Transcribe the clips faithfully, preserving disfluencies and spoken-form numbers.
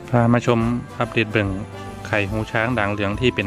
พามาชมอัปเดตเบิ่งไข่หูช้างด่างเหลืองที่เป็น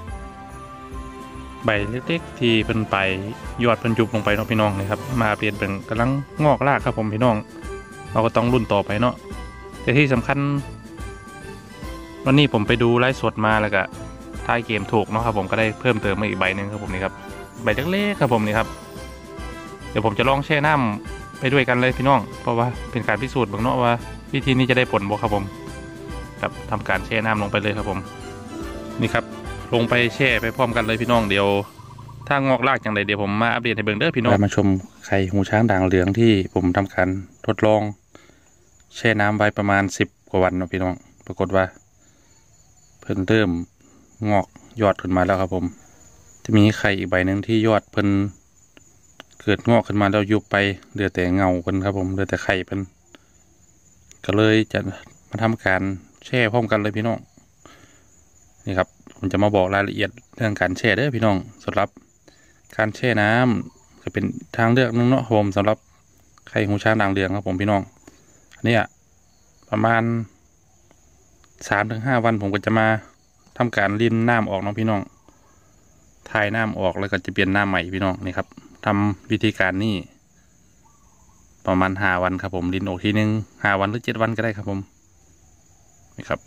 ใบเล็กๆที่เป็นไปยอดเพิ่นยุบลงไปเนาะพี่น้องนะครับมาอัปเดตเบิ่งกำลังงอกรากครับผมพี่น้องเราก็ต้องรุ่นต่อไปเนาะแต่ที่สำคัญวันนี้ผมไปดูไลฟ์สดมาแล้วก็ท้ายเกมถูกเนาะครับผมก็ได้เพิ่มเติมมาอีกใบหนึ่งครับผมนี่ครับใบเล็กๆครับผมนี่ครับเดี๋ยวผมจะลองแช่น้ำไปด้วยกันเลยพี่น้องเพราะว่าเป็นการพิสูจน์เบิ่งเนาะว่าวิธีนี้จะได้ผลบ่ครับผมครับทำการแช่น้ำลงไปเลยครับผมนี่ครับลงไปแช่ไปพร้อมกันเลยพี่น้องเดี๋ยวถ้างอกรากอย่างไรเดี๋ยวผมมาอัปเดตให้เบิ่งเด้อพี่น้องมาชมไข่หูช้างด่างเหลืองที่ผมทำการทดลองแช่น้ำไว้ประมาณสิบกว่าวันเนาะพี่น้องปรากฏว่าเพิ่นเริ่มงอกยอดขึ้นมาแล้วครับผมจะมีไข่อีกใบหนึ่งที่ยอดเพิ่นเกิดงอกขึ้นมาแล้วยุบไปเหลือแต่เงาเพิ่นครับผมเหลือแต่ไข่เพิ่นก็เลยจะมาทำการแช่พร้อมกันเลยพี่น้องนี่ครับผมจะมาบอกรายละเอียดเรื่องการแช่เด้อพี่น้องสำหรับการแช่น้ำจะเป็นทางเลือกนึงเนาะผมสำหรับไข่หูช้างด่างเหลืองครับผมพี่น้องอันนี้ประมาณสามถึงห้าวันผมก็จะมาทำการรินน้ำออกเนาะพี่น้องถ่ายน้ำออกแล้วก็จะเปลี่ยนน้ำใหม่พี่น้องนี่ครับทำวิธีการนี้ประมาณห้าวันครับผมรินออกทีนึงห้าวันหรือเจ็ดวันก็ได้ครับผมนี่ครับ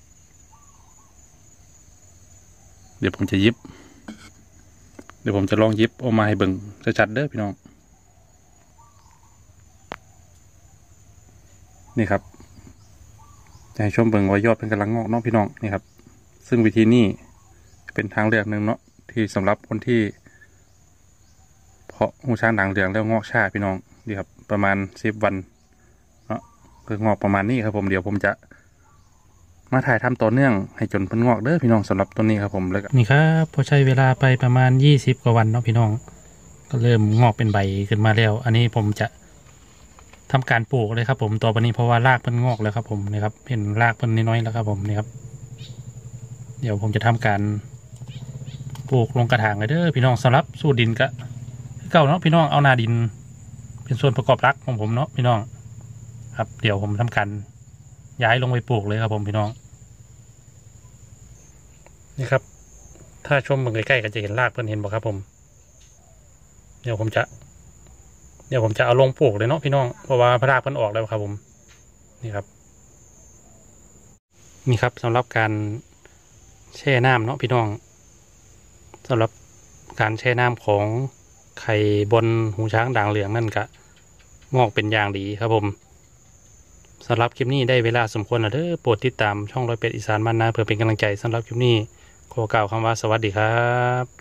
เดี๋ยวผมจะยิบเดี๋ยวผมจะลองยิบออกมาให้เบิ่งชัดๆเด้อพี่น้องนี่ครับจะให้ชมเบิ่งว่ายอดเป็นกำลังงอกเนาะพี่น้องนี่ครับซึ่งวิธีนี้เป็นทางเลือกหนึ่งเนาะที่สำหรับคนที่เพาะหูช้างด่างเหลืองแล้วงอกช้าพี่น้องดีครับประมาณสิบวันเนาะคืองอกประมาณนี้ครับผมเดี๋ยวผมจะมาถ่ายทำต่อเนื่องให้จนเพิ่นงอกเด้อพี่น้องสำหรับต้นนี้ครับผมแล้วก็นี่ครับพอใช้เวลาไปประมาณยี่สิบกว่าวันเนาะพี่น้องก็เริ่มงอกเป็นใบขึ้นมาแล้วอันนี้ผมจะทำการปลูกเลยครับผมต่อไปนี้เพราะว่ารากเพิ่นงอกแล้วครับผมนี่ครับเห็นรากเพิ่นน้อยๆแล้วครับผมนี่ครับเดี๋ยวผมจะทำการปลูกลงกระถางเลยเด้อพี่น้องสำหรับสูตรดินก็เก่าเนาะพี่น้องเอานาดินเป็นส่วนประกอบหลักของผมเนาะพี่น้องครับเดี๋ยวผมทำการย้ายลงไปปลูกเลยครับผมพี่น้องนี่ครับถ้าชมเบื้องใกล้ๆก็จะเห็นรากเพิ่นเห็นบ่ครับผมเดี๋ยวผมจะเดี๋ยวผมจะเอาลงปลูกเลยเนาะพี่น้องเพราะว่าพระรากเพิ่นออกแล้วครับผมนี่ครับนี่ครับสำหรับการแช่น้ำเนาะพี่น้องสำหรับการแช่น้ำของไข่บนหูช้างด่างเหลืองนั่นก็งอกเป็นอย่างดีครับผมสำหรับคลิปนี้ได้เวลาสมควรแล้วเด้อโปรดติดตามช่องร้อยเป็ดอีสานบ้านนาเพื่อเป็นกำลังใจสำหรับคลิปนี้ขอกล่าวคำว่าสวัสดีครับ